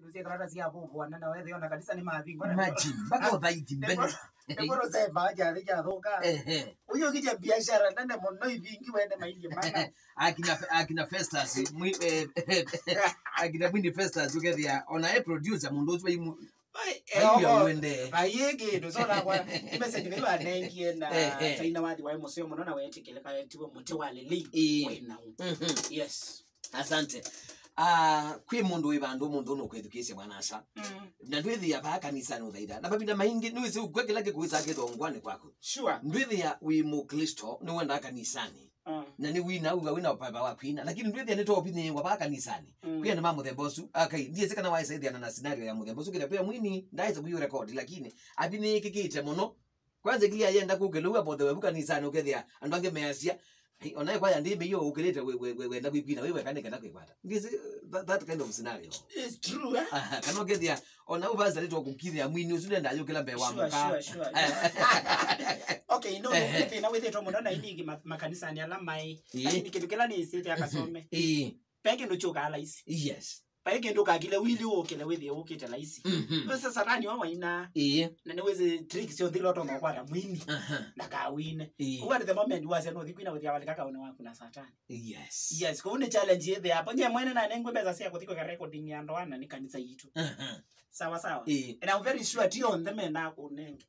tusie karata sia bwana na wewe ona kanisa ni mavingo imagine baka wabaiti mbele Eboro sema aja thoka uyo kija biashara nende mono ivingi wende maingi mana akina Festus akina Bindi Festus ukethia ona e producer mundu ucio imu wende bayege ndo sona kwa message ngai banengie na taina wathi wa museo muno na wetekeleka tiwe muti wale li wena yes asante kwi mundu wibandu mundu no kwethukise mwanasa na ndwithi ya ba kanisa no thaida na babinda maingi no ise ukwekela ke kuisa ke thongwane kwako sure ndwithi ya wi mukristo no wenda kanisani na ni wina wina papa wa kwina lakini ndwithi ni to opini ngwa ba kanisani kwi na mamu thembosu akai ndiye sekana wa isaidi na scenario ya muthembosu kile pia mwini ndaisa kuyu record lakini abini kikite muno kwanza kilia yenda kukelu abo the kanisani ukethia andange measia ona kwa yandi me yo ukilete we na kwipina wewe kaneka na kwikwata ngisi that kind of scenario is true kana ngethia ona ubaza leto kukiria mwini usule ndayo kila mbe wa muka sure okay no na wewe to muno na ingi makanisa ni alamai lakini kitu kila ni sisi akasome peke ndo choka ala isi yes peke ndo kagile wili okele wewe ukite la isi sasa rani wa ina na niweze trick sio ndilo to makwara mwini na kawine kwa the moment was no thikwina with ya kaka one waku na satani yes kwa une challenge yethe hapo nye mwene na nengwe beza sia kuthiko ka recording ya ndoana ni kanisa yitu sawa and I'm very sure ti on them na kunenge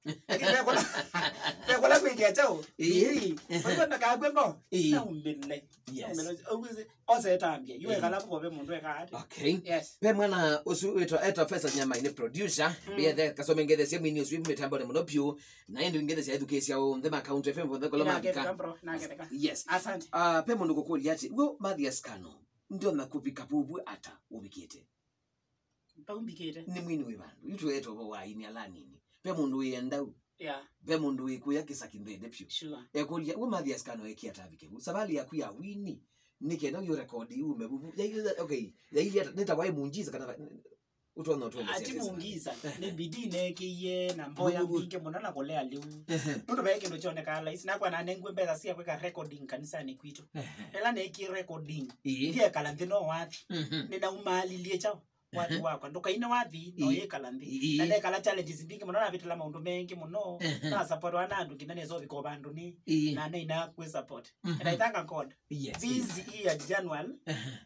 kwa kwingia chao kwa na kagwe ngo na umbile yes ose tambia yue kala ko be mundu eka okay yes pe mwana usu eta Festus nyama ni producer be the kasome ngede semu ni usu mitambo ne monopio na ndio ngede sia education on the account FM for the koloma yes asante pe mundu kokoli ati go Mathias Kano ndio nakupika bubu ata ubikite paumbikite ni mwini we bandu itu eto wa ini ala nini pe mundu yendau yeah pe mundu we kuyakisa kindende pyo sure ekolia we Mathias Kano ekia tabike sabali ya kuya wini nike na yo record ume bubu okay ya ili neta wa munjiza kana utona utona ati mungiza ne bidii nekiye na mboya mbinge munana kolea liu ndo beke ndo chone kala isina kwa na nengwe mbeza sia kweka recording kanisa ni kwitu ela neki recording ndiye kala ndino wathi nina umalilie chao watu wako ndoka ina wathi no yekala ndi na ne kala challenges mbinge munana vitala maundu mengi muno na support wanandu kinane zo biko bandu ni na ne ina ku support and I thank God this year January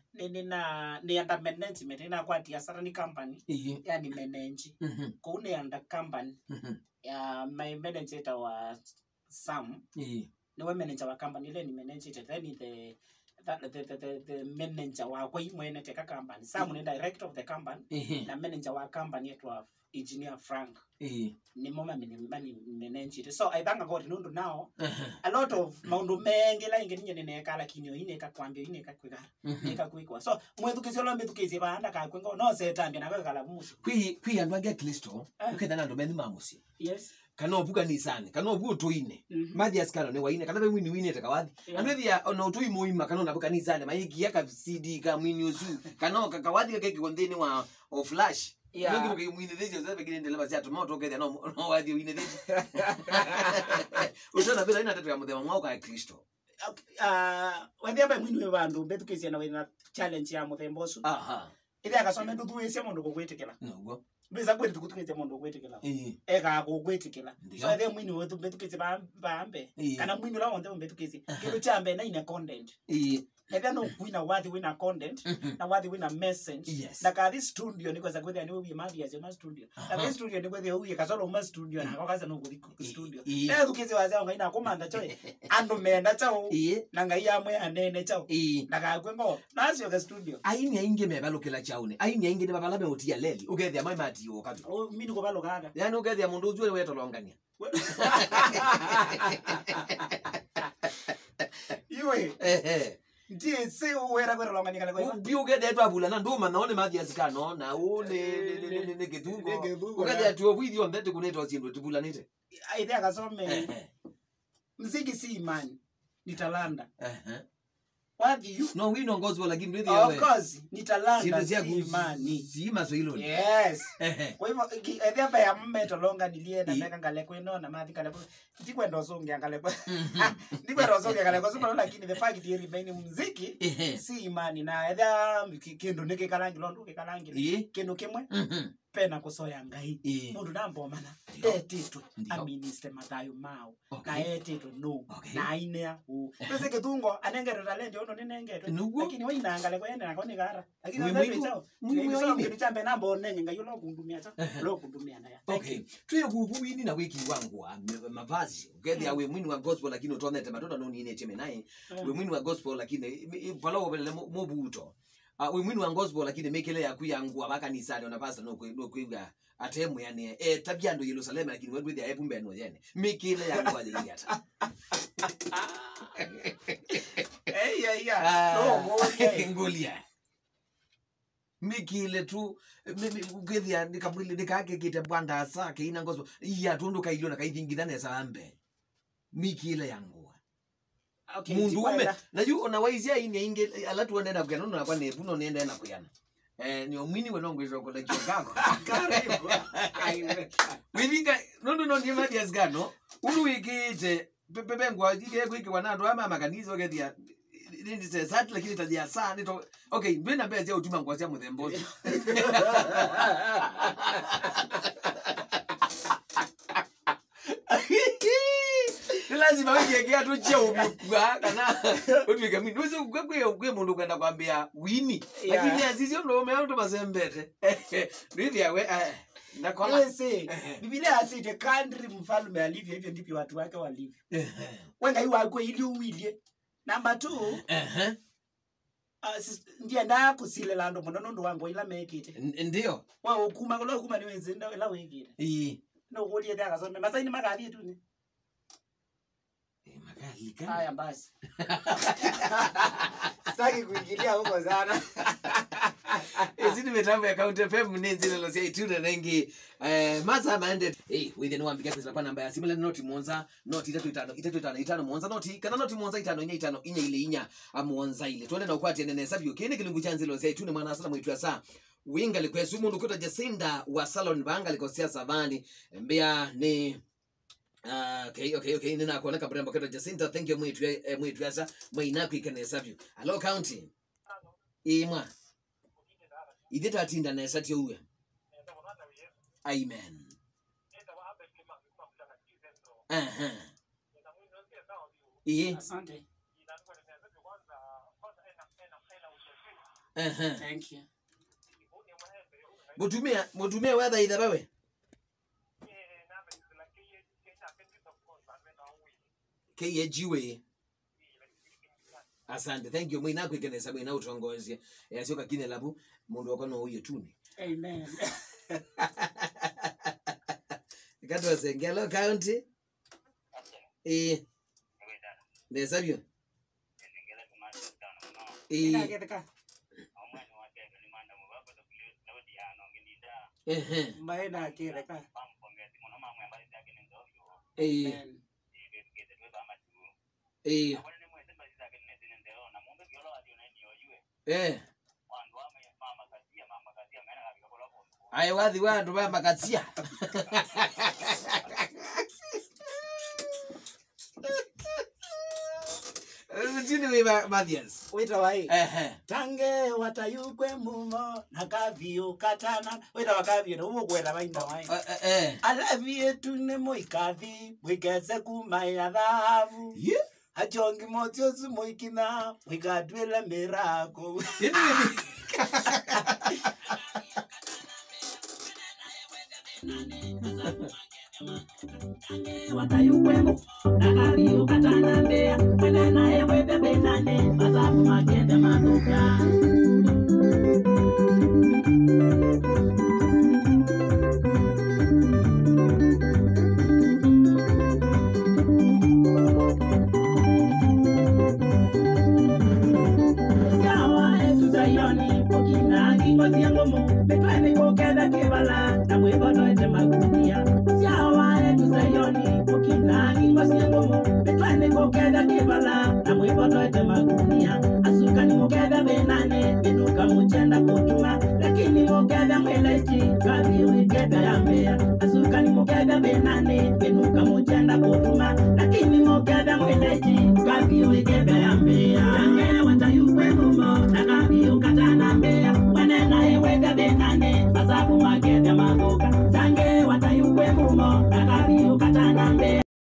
ni under management ina kwa tiasara ni company yani manage ko une under company ya my manager wa Sam ni we manager wa company ile ni manager then the manager wa kwa imwene teka company Sam ni director of the company na manager wa company yetu wa engineer Frank ni mama mani manager so I thank God nundu now a lot of maundu mengi la ingeni ne kala kinyo ine ka kwambia ine ka kwigara ika kwikwa so mwethukizio lo mbethukizio banda ka kwengo no setambia na kala musu kwi andu age Kristo ukenda nando meni mamusi yes kana obuga ni sana kana obu toine Mathias Kano ne waine kana wini wini takawathi anwethia ona utui muima kana na buka ni sana maiki yaka CD ka mwini usu kana kakawathi kake kondeni wa flash ndio ndio mwini thezi za pekine ndele basi atomoto kethia no wathi wini thezi utona bila ina tatu ya muthema mwao ka Kristo wethia mwini we bandu mbethukizia na wina challenge ya muthembosu ile akasome ndu thuise mundu gugwitikira no biza kwetu tukutumite mundu gwetikela eka gugwetikela so the mwini wetu betukeze bambe kana mwini la wonde betukeze kero chambe na ina content eka no kuina wathi wina content na wathi wina message na ka this studio niko za kwethia ni ubi Mathias na studio na this studio niko kwethia uye kasolo ma studio na kaza no ku studio tukeze wazao ngaina komanda choe ando menda chao na ngai amwe anene chao na ka kwengo nasio ka studio aini ainge mebalokela chaune aini ainge ne babala beotia leli ukethia mai mati yo kabi mimi ko balokaga yani ukethia mundu uzwe weto longania iwe ndiye se uwera kwera longania kale kwa ubiuge de twabula na nduma naone Mathias Kano na une ketungo ukethia tu video ndete kuneto chindo tubulanite aidha kasome mziki si imani ni talanta What you? No, we know gospel lakini ndio hiyo. Of course, ni talanta si imani. Si maso hilo. Yes. Kwa hivyo edha ba ya mmeto longa nilie na meka ngale kweno na mathi kale. Ndikwe ndo songe ngale. Ndikwe ndo songe ngale kwa sababu lakini the fact is remain muziki si imani na edha kendo nike kalangi londo ke kalangi. Kendo kemwe. Pena kusoya ngai. Mundu nambo mana. Etito aministe Mathayo mao. Na etito no. Na ainea u. Pese ketungo anengero talent ono ninengeto. Lakini waina ngale kwenda na koni gara. Lakini ndio chao. Mimi ndio chambe nambo nenye ngai lo kundumia cha. Lo kundumia na ya. Okay. Tuyo kuwini na wiki wangu mavazi. Ugethi awe mwini wa gospel lakini utonete matunda no nine cheme naye. We mwini wa gospel lakini palo wele mobuto. We mwini wa gospel lakini mekele ya kuyangu abakanisani ona pastor no kwiga atemu yani tabia ndo Yerusalemu lakini wewe ndio ayepumbe no yene mekele yangu aje hata no ngolia mekele tu ukethia nikamwili nikake kite bwanda sake ina gospel iya tundu kailiona kaithingithane sambe mekele yangu. Okay, mundu ume na yu ona waizia ini inge alatu wanaenda kuyana na kwa nebu no nenda na kuyana ni omwini wenongo izo kwa lekio kako karibu wilinga no ni Mathias Kano ulu wikite pepe ngwa jike kwiki wanatu ama makanisa okethia ndi se sat lakini tajia saa nito okay mbena mbeze utuma ngwa cia muthembo lazima wigegea tu chia ubikwa kana utwika mimi uze kwe mundu kwenda kwambia wini lakini azizi ndo umeanza mazembete ndio yawe nakola yes Biblia asite country mfalme alivyo hivyo ndipo watu wake walivyo wenga hiwa kwa ili uwilie number 2 ndiye nda kusile lando munono ndo wangu ila mekite ndio wa ukuma kolo ukuma ni wenzi ndo ila wekite no golie daga so masaini magavi tu ni haya basi. Sitaki kuingilia huko sana. Ezini mitambo ya County FM nenzile lo sia ituna nengi masa maende within one bigathi zapa namba ya similar noti Monza noti 355 Monza noti kana noti Monza 5 inya ile inya amonza ile twende na ukwati nene sabyo kene kilungu chanze lo sia itune mwana asala mwitu ya saa winga likwesu mundu kuta Jacinda wa salon banga likosia savani mbea ni okay nina kuona kabrembo kwa Jacinta thank you mwitu asa maina kwikene sabyo hello county imwa ideta atinda na esati uwe amen asante thank you mutumia weather ida bawe KJwe asante thank you mwina kwikenesa mwina utongozie yasioka kine labu mundu wako no uye tuni amen Kato Sengelo County Nesabio maena kireka ai wathi wandu ba makatsia Jini we Mathias wita wai tange watayukwe mumo nakavio katana wita wakavio no ugwera bainda wai alavie tune moikathi wigeze kumaya dhahabu ajongi motio sumoikina wigadwela mirako watayukwemo nakavio katana mbea wena nae webe benane mazabu magende manuka sawa etuzayoni pokinagi koziangomo betwane kokeda kebala na mwebono ete magunia Sayoni pokinagi koziangomo betwane kokeda kebala na mwebono ete magunia mokeda benane benuka muchenda kutuma lakini mokeda mweleji kabi wikeda yambea asuka ni mokeda benane benuka muchenda kutuma lakini mokeda mweleji kabi wikeda yambea tange watayukwe mumo na kabi ukatana mbea wanena ewega benane asabu makeda magoka tange watayukwe mumo na kabi